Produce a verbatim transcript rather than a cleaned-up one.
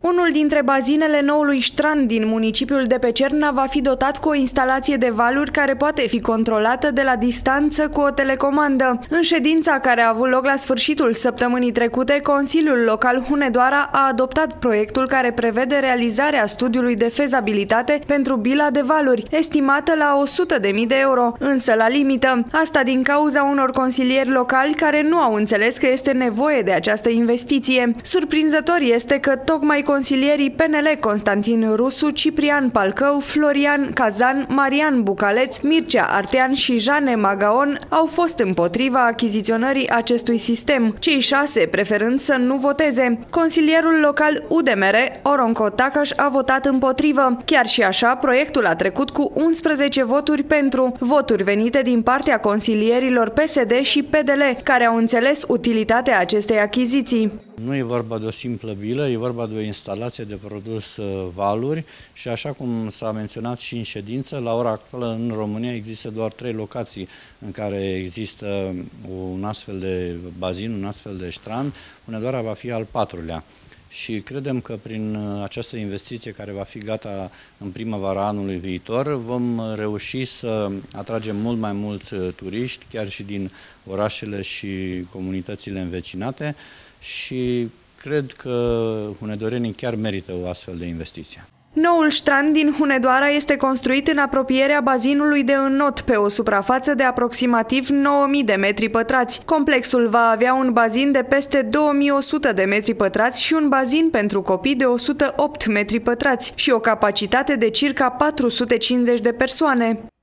Unul dintre bazinele noului ștrand din municipiul de pe Cerna va fi dotat cu o instalație de valuri care poate fi controlată de la distanță cu o telecomandă. În ședința care a avut loc la sfârșitul săptămânii trecute, Consiliul Local Hunedoara a adoptat proiectul care prevede realizarea studiului de fezabilitate pentru bila de valuri, estimată la o sută de mii de euro, însă la limită. Asta din cauza unor consilieri locali care nu au înțeles că este nevoie de această investiție. Surprinzător este că tocmai consilierii P N L Constantin Rusu, Ciprian Palcău, Florian Cazan, Marian Bucaleț, Mircea Artean și Jane Magaon au fost împotriva achiziționării acestui sistem, cei șase preferând să nu voteze. Consilierul local U D M R, Oronco Tacaș, a votat împotrivă. Chiar și așa, proiectul a trecut cu unsprezece voturi pentru, voturi venite din partea consilierilor P S D și P D L, care au înțeles utilitatea acestei achiziții. Nu e vorba de o simplă bilă, e vorba de o instalație de produs valuri și așa cum s-a menționat și în ședință, la ora actuală în România există doar trei locații în care există un astfel de bazin, un astfel de ștrand. Hunedoara va fi al patrulea. Și credem că prin această investiție care va fi gata în primăvara anului viitor vom reuși să atragem mult mai mulți turiști, chiar și din orașele și comunitățile învecinate, și cred că hunedorenii chiar merită o astfel de investiție. Noul ștrand din Hunedoara este construit în apropierea bazinului de înot, pe o suprafață de aproximativ nouă mii de metri pătrați. Complexul va avea un bazin de peste două mii o sută de metri pătrați și un bazin pentru copii de o sută opt metri pătrați și o capacitate de circa patru sute cincizeci de persoane.